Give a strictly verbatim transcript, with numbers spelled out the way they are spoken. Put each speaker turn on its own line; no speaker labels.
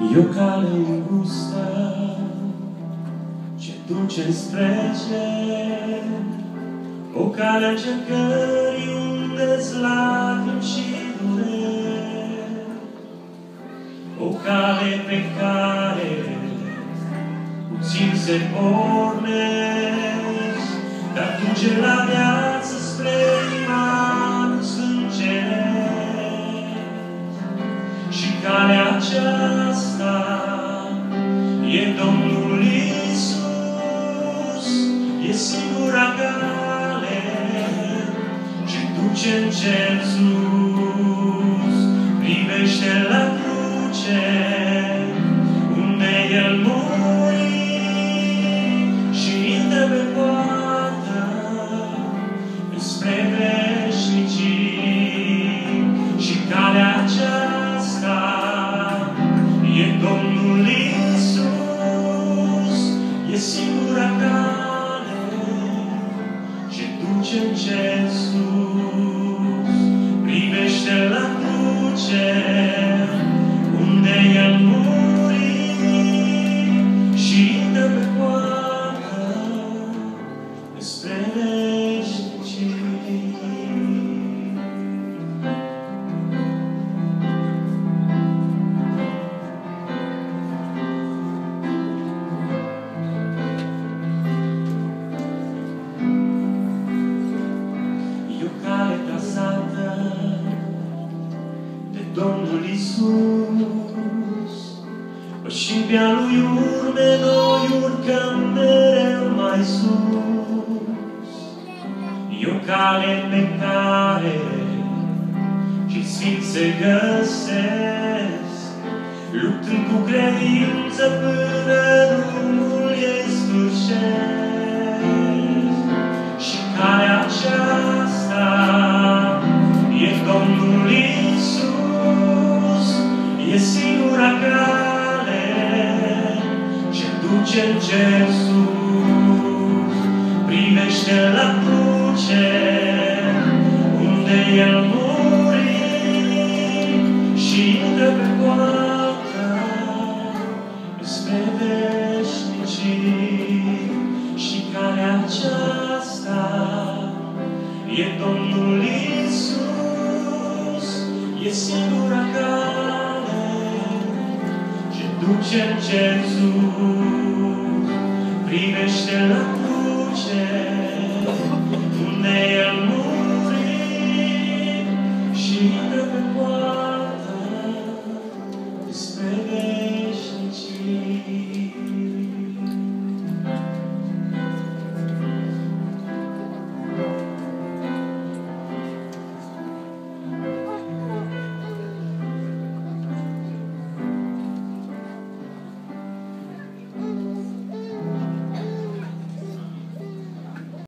E o cale îngustă ce duce spre cer, o cale a încercării unde-s lacrimi și dureri, o cale pe care puțin se pornești, dar duce la viață spre imanul sângerești. Și calea aceasta e Domnul Iisus, e singura cale ce duce în cer sus. Privește la cruce unde El muri și intră pe poartă spre veșnicii. Și calea aceasta e Domnul Iisus, e singura cale ce duce în cer sus. Privește la cruce unde El muri și intră pe poartă spre veșnicii. E o cale trasată de Domnul Iisus, și pe-a Lui urme noi urcăm mereu mai sus. E o cale pe care și sfinți se găsesc, luptând cu credință până drumul ei sfârșesc. Și calea aceasta e Domnul Iisus, e singura cale ce duce în cer sus. Privește la cruce unde El muri și intră pe poartă spre veșnicii. Și calea aceasta e Domnul Iisus, e singura cale ce duce în cer sus. Privește la cruce unde El muri și intră pe poartă spre veșnicii.